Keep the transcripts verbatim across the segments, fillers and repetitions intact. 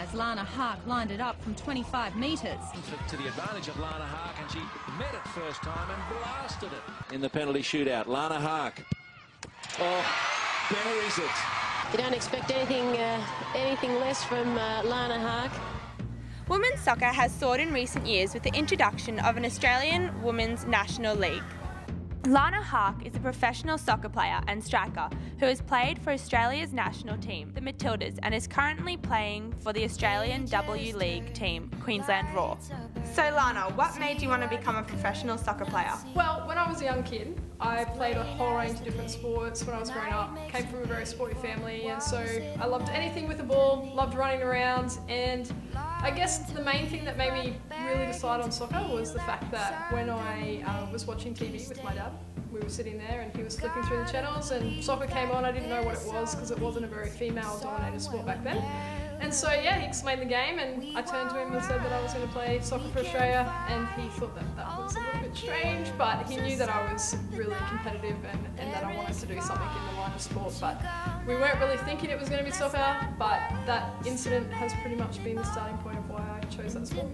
as Lana Hark lined it up from twenty-five metres. To the advantage of Lana Hark, and she met it first time and blasted it in the penalty shootout. Lana Hark. Oh, buries it. You don't expect anything, uh, anything less from uh, Lana Hark. Women's soccer has soared in recent years with the introduction of an Australian Women's National League. Lana Hark is a professional soccer player and striker who has played for Australia's national team, the Matildas, and is currently playing for the Australian W League team, Queensland Roar. So Lana, what made you want to become a professional soccer player? Well, when I was a young kid, I played a whole range of different sports when I was growing up. Came from a very sporty family, and so I loved anything with the ball, loved running around, and I guess the main thing that made me really decide on soccer was the fact that when I uh, was watching T V with my dad, we were sitting there and he was flicking through the channels and soccer came on. I didn't know what it was because it wasn't a very female-dominated sport back then. And so yeah, he explained the game and I turned to him and said that I was going to play soccer for Australia, and he thought that that was a little bit strange, but he knew that I was really competitive and, and that I wanted to do something in the line of sport. But we weren't really thinking it was going to be soccer, but that incident has pretty much been the starting point of why I chose that sport.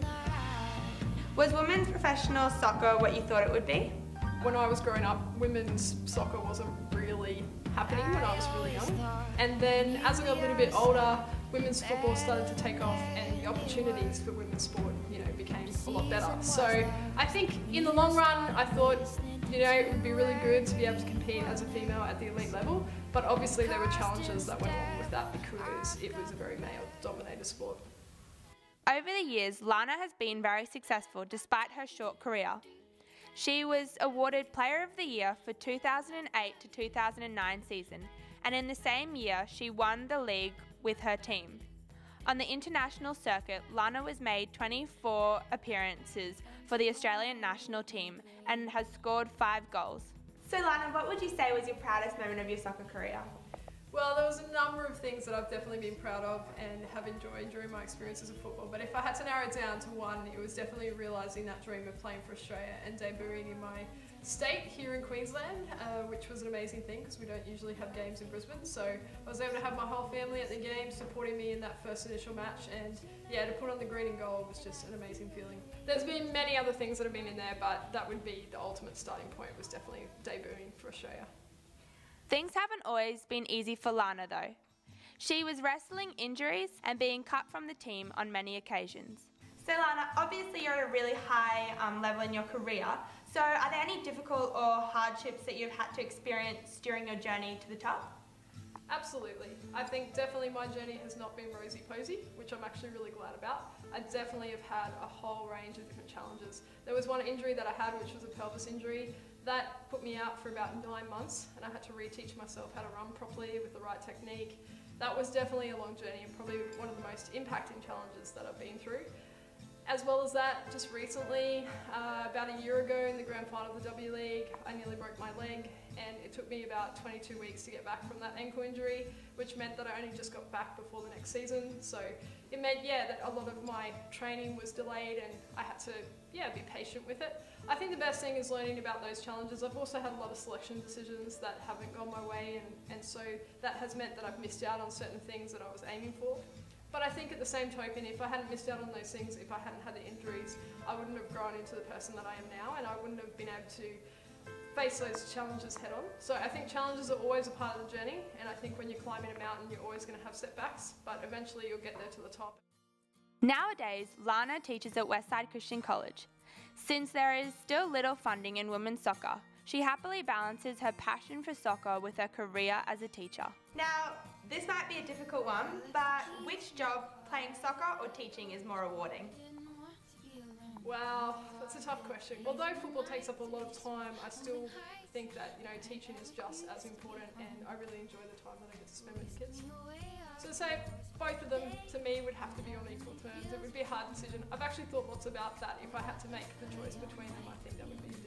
Was women's professional soccer what you thought it would be? When I was growing up, women's soccer wasn't really happening when I was really young. And then as I got a little bit older, women's football started to take off and the opportunities for women's sport, you know, became a lot better. So I think in the long run, I thought, you know, it would be really good to be able to compete as a female at the elite level. But obviously there were challenges that went along with that because it was a very male-dominated sport. Over the years, Lana has been very successful despite her short career. She was awarded Player of the Year for two thousand eight to two thousand nine season, and in the same year she won the league with her team. On the international circuit, Lana was made twenty-four appearances for the Australian national team and has scored five goals. So Lana, what would you say was your proudest moment of your soccer career? Well, there was a number of things that I've definitely been proud of and have enjoyed during my experiences of football, but if I had to narrow it down to one, it was definitely realising that dream of playing for Australia and debuting in my state here in Queensland, uh, which was an amazing thing because we don't usually have games in Brisbane. So I was able to have my whole family at the game supporting me in that first initial match, and yeah, to put on the green and gold was just an amazing feeling. There's been many other things that have been in there, but that would be the ultimate starting point, was definitely debuting for Australia. Things haven't always been easy for Lana though. She was wrestling injuries and being cut from the team on many occasions. So Lana, obviously you're at a really high um, level in your career, so are there any difficult or hardships that you've had to experience during your journey to the top? Absolutely. I think definitely my journey has not been rosy-posy, which I'm actually really glad about. I definitely have had a whole range of different challenges. There was one injury that I had, which was a pelvis injury. That put me out for about nine months and I had to reteach myself how to run properly with the right technique. That was definitely a long journey and probably one of the most impacting challenges that I've been through. As well as that, just recently, uh, about a year ago in the grand final of the W League, I nearly broke my leg, and it took me about twenty-two weeks to get back from that ankle injury, which meant that I only just got back before the next season. So it meant, yeah, that a lot of my training was delayed and I had to, yeah, be patient with it. I think the best thing is learning about those challenges. I've also had a lot of selection decisions that haven't gone my way, and, and so that has meant that I've missed out on certain things that I was aiming for. But I think at the same token, if I hadn't missed out on those things, if I hadn't had the injuries, I wouldn't have grown into the person that I am now, and I wouldn't have been able to face those challenges head on. So I think challenges are always a part of the journey, and I think when you're climbing a mountain, you're always going to have setbacks, but eventually you'll get there to the top. Nowadays, Lana teaches at Westside Christian College. Since there is still little funding in women's soccer, she happily balances her passion for soccer with her career as a teacher. Now, this might be a difficult one, but which job, playing soccer or teaching, is more rewarding? Wow, that's a tough question. Although football takes up a lot of time, I still think that, you know, teaching is just as important, and I really enjoy the time that I get to spend with the kids. So to say both of them, to me, would have to be on equal terms. It would be a hard decision. I've actually thought lots about that. If I had to make the choice between them, I think that would be